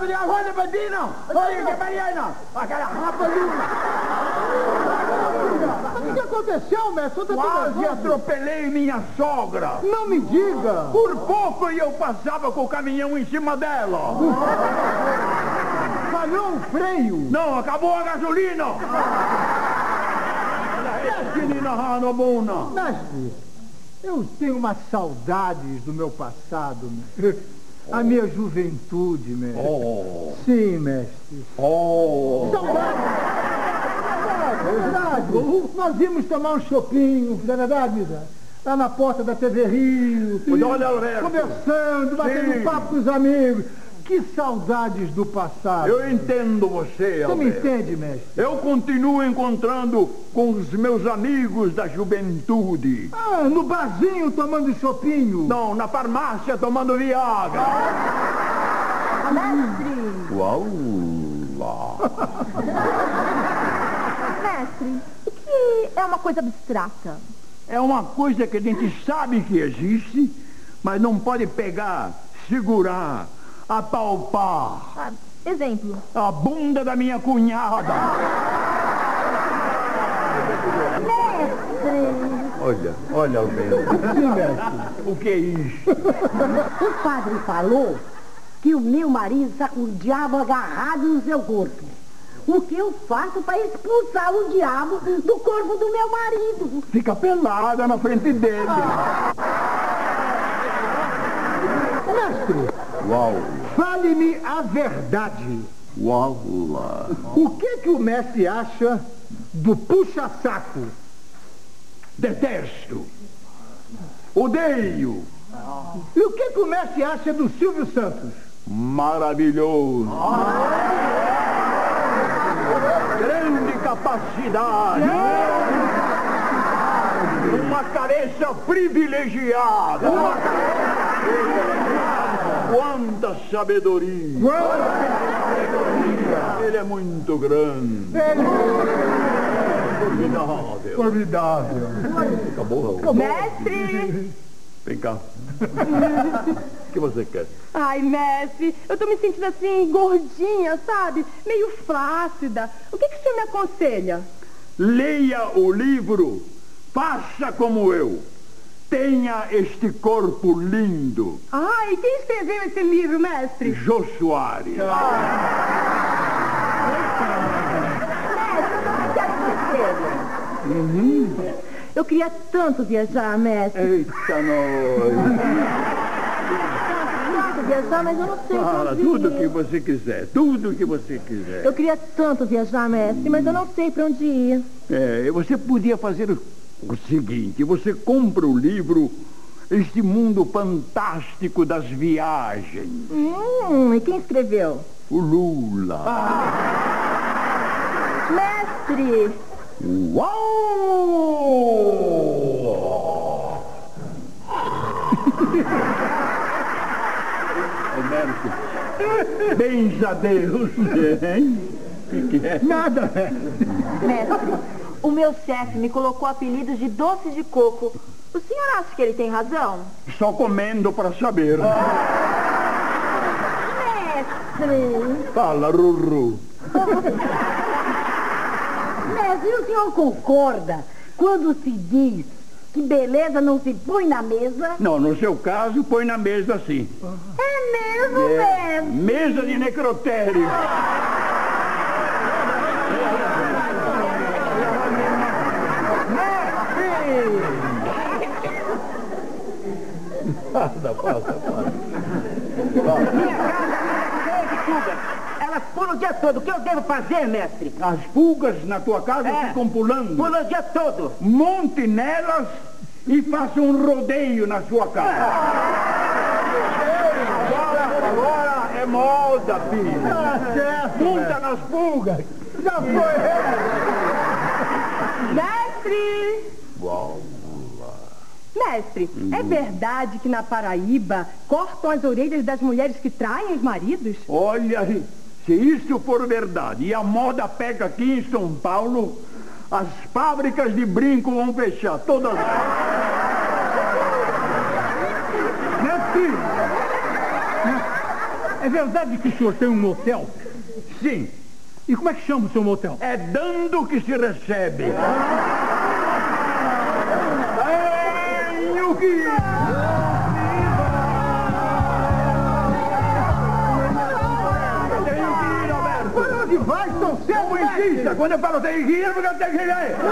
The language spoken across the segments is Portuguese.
pedir a voz do Bedino! Olha que Mariana! Aquela rapaluna! Mas o que aconteceu, mestre? Quase atropelei minha sogra! Não me diga! Por pouco eu passava com o caminhão em cima dela! Falhou o freio! Não, acabou a gasolina! Mestre, eu tenho umas saudades do meu passado, mestre. A minha juventude, mestre. Oh. Sim, mestre. Oh. Saudades! Verdade. Nós íamos tomar um chopinho, não é verdade, Misa? Lá na porta da TV Rio. Olha, Alberto. Conversando, batendo papo com os amigos. Que saudades do passado. Eu entendo você, Alberto. Você me entende, mestre? Eu continuo encontrando com os meus amigos da juventude. Ah, no barzinho tomando chopinho. Não, na farmácia tomando Viagra. Mestre! Uau! Mestre, o que é uma coisa abstrata? É uma coisa que a gente sabe que existe, mas não pode pegar, segurar, apalpar. Ah, exemplo. A bunda da minha cunhada. Mestre! Olha, Alberto. Sim, mestre. O que é isso? O padre falou que o meu marido está com o diabo agarrado no seu corpo. O que eu faço para expulsar o diabo do corpo do meu marido? Fica pelada na frente dele. Mestre, Uau! fale-me a verdade. Uau! O que o mestre acha do puxa-saco? Detesto! Odeio! E o que o mestre acha do Silvio Santos? Maravilhoso! Grande capacidade! Uma cabeça privilegiada! Quanta sabedoria! Ele é muito grande! Formidável! Formidável. Acabou? Mestre! Vem cá. O que você quer? Ai, mestre, eu tô me sentindo assim, gordinha, sabe? Meio flácida. O que o senhor me aconselha? Leia o livro, faça como eu. Tenha este corpo lindo. Ai, quem escreveu esse livro, mestre? Jô Soares. Eu queria tanto viajar, mestre. Eita, nós. Tanto viajar, mas eu não sei Fala pra onde tudo ir. que você quiser, tudo que você quiser. Eu queria tanto viajar, mestre, mas eu não sei pra onde ir. Você podia fazer o seguinte, você compra o livro Este Mundo Fantástico das Viagens. E quem escreveu? O Lula. Mestre! Uau! Alberto, benza a Deus, hein? O que é? Nada. Mestre, o meu chefe me colocou apelidos de doce de coco. O senhor acha que ele tem razão? Só comendo para saber. Mestre, Fala, Ruru. mestre, e o senhor concorda quando se diz que beleza não se põe na mesa? Não, no seu caso, põe na mesa assim. É mesmo, mestre? Mesa de necrotério. Passa. Minha casa é cheia de pulgas. Elas pulam o dia todo. O que eu devo fazer, mestre? As pulgas na tua casa ficam pulando. Pulam o dia todo. Monte nelas e faça um rodeio na sua casa. Agora é moda, filho. Tá certo. Monta nas pulgas. Já foi. Mestre! Uau. Mestre, é verdade que na Paraíba cortam as orelhas das mulheres que traem os maridos? Olha, se isso for verdade e a moda pega aqui em São Paulo, as fábricas de brinco vão fechar, todas elas. Mestre, É verdade que o senhor tem um motel? Sim, E como é que chama o seu motel? é dando que se recebe. Tenho que ir. Tenho que ir, Alberto. Para onde vai tão cedo, Não insista, quando eu falo tenho que ir, porque eu tenho que ir.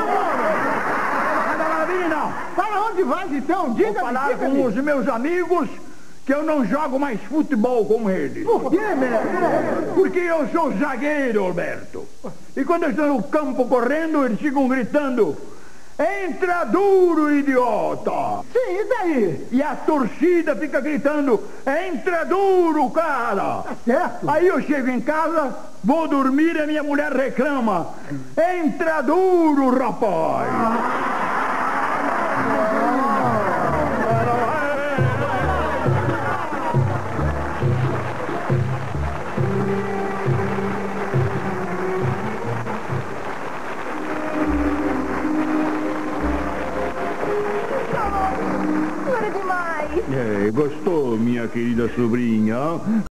Anda, Maravilha. Para onde vai, então? Vou Diga-me, falar com diga-me. os meus amigos que eu não jogo mais futebol como eles. Por quê, mestre? Porque eu sou zagueiro, Alberto. E quando eu estou no campo correndo, eles ficam gritando: entra duro, idiota! Sim, e daí? E a torcida fica gritando: entra duro, cara! Tá certo. Aí eu chego em casa, vou dormir e a minha mulher reclama: entra duro, rapaz! Não era demais. Gostou, minha querida sobrinha?